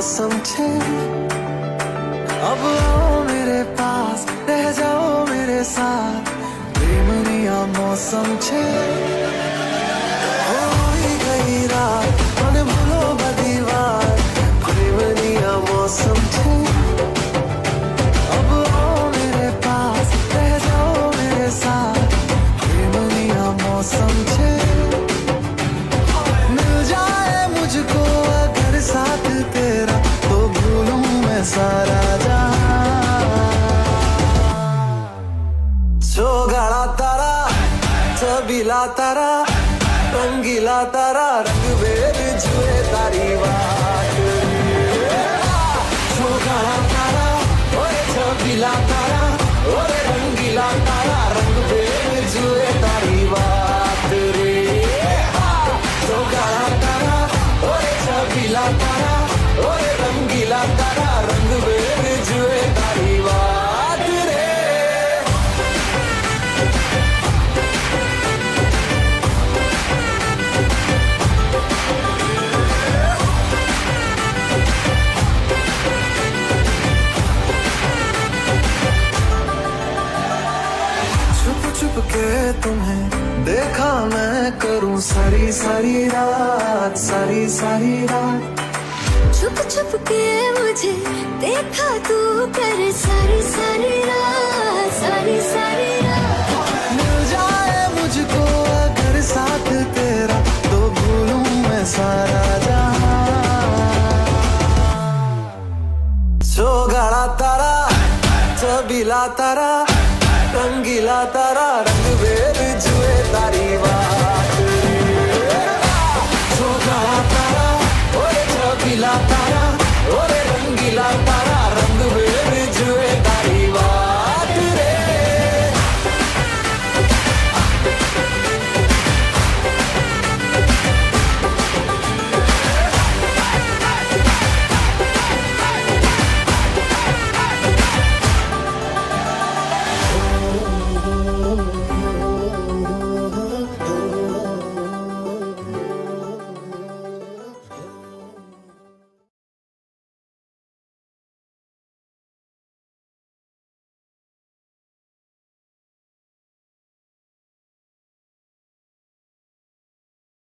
मौसम छे अब आओ मेरे पास रह जाओ मेरे साथ प्रेमनिया मौसम छे हो ही गई रात मन भूलो बदी बात प्रेमनिया मौसम छे अब आओ मेरे पास रह जाओ मेरे साथ प्रेमनिया मौसम छे मिल जाए मुझको अगर साथ तेरा तो भूलूं मैं सारा चोगाड़ा तारा चबीला तारा रंगीला तारा रंग बेर जुए तारी बात चोगाड़ा तारा ओए चबीला तारा ओए रंगीला तारा रंग बेर जुए तारी बात रे चोगाड़ा तारा ओए चबीला तारा ओए रंगीला तारा रंग बेर जुए तारी बात रे छुप के तुम्हें देखा मैं करूं सारी सारी रात सारी सारी रात छुप छुप के मुझे देखा तू कर सारी सारी रात सारी सारी रात मिल जाए मुझको अगर साथ तेरा तो भूलूं मैं सारा जहां चोगाड़ा तारा चबीला तारा रंगीला तारा रंग बेर जुए तारी बात चोगाड़ा तारा ओए चबीला तारा ओए रंगीला तारा